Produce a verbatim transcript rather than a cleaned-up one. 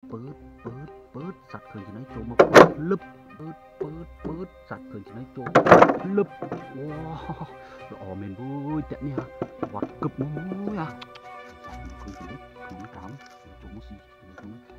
bớt bớt bớt sạch khơi cho nó trộn một bớt lấp bớt bớt bớt sạch khơi cho nó trộn lấp wow rõ mền vui tẹt nha quạt cực mối à khơi cho nó không cảm trộn một gì